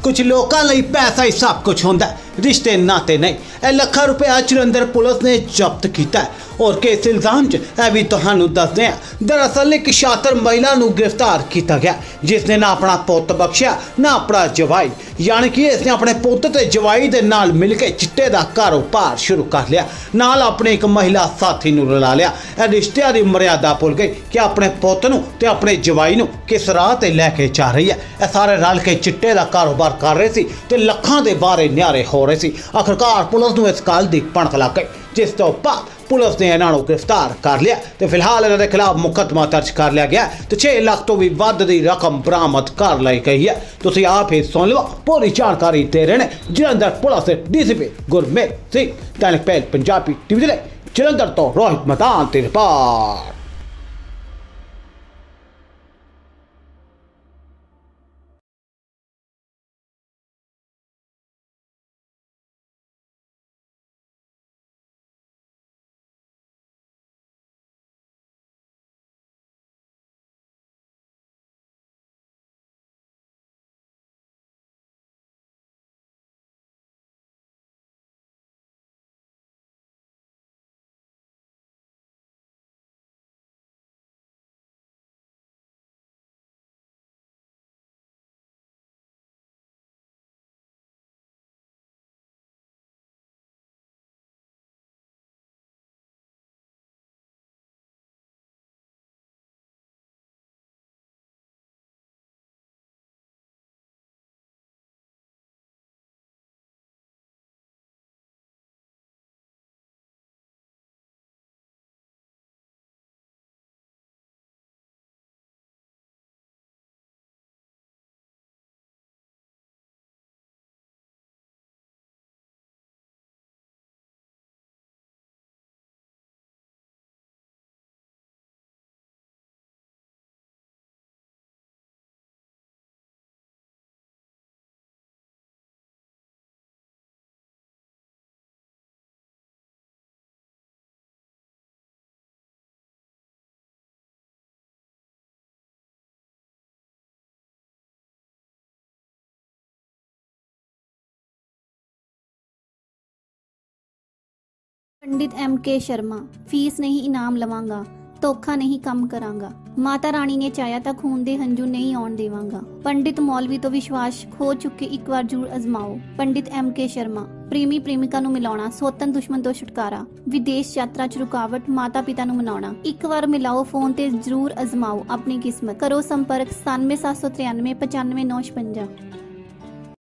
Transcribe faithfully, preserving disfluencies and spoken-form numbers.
कुछ लोगों लई पैसा ही सब कुछ होंदा है, रिश्ते नाते नहीं। ए लखा रुपया जलंधर पुलिस ने जब्त किया है और किस इल्जाम च यह भी तुहानू दसदे हैं। दरअसल एक शातिर महिला नू गिरफ्तार किया गया जिसने ना अपना पुत बख्शिया ना अपना जवाई, यानी कि इसने अपने पुत ते जवाई दे नाल मिल के चिट्टे दा कारोबार शुरू कर लिया, नाल अपने एक महिला साथी नू रला लिया। ए रिश्तिਆਂ ਦੀ मर्यादा भुल गई कि अपने पुत नू ते अपने जवाई नू किस राह ते लैके जा रही है। ए सारे रल के चिट्टे दा कारोबार कर रहे सी ते लखां दे बारे न्यारे हो रहे सी। आखिरकार पुलिस नू इस गल दी भणक लग गई, जिस तो बाद पुलिस ने इन्हों गिरफ्तार कर लिया तो फिलहाल इन्होंने खिलाफ मुकदमा दर्ज कर लिया गया तो छे लाख तो भी वध की रकम बरामद कर लाई गई है। तुसीं आप ही सुन लो, पूरी जानकारी दे रहे हैं जलंधर पुलिस के D C P Gurmeet Singh. दैनिक मेल पंजाबी टीवी दे जलंधर तो रोहित मैदान की रिपोर्ट। पंडित एम के शर्मा, फीस नहीं इनाम लवांगा, धोखा नहीं कम करांगा, माता रानी ने चाया तां खून दे हंझू नहीं आउण देवांगा। पंडित मौलवी तो विश्वास खो चुके एक बार जरूर अजमाओ। पंडित एम के शर्मा, प्रेमी प्रेमिका नूं मिलाउणा, सौतन दुश्मन तो छुटकारा, विदेश यात्रा च रुकावट, माता पिता नूं मनाउणा। एक बार मिलाओ फोन ते जरूर अजमाओ अपनी किस्मत। करो संपर्क सतानवे सात सौ तिरानवे पचानवे नौ छपंजा।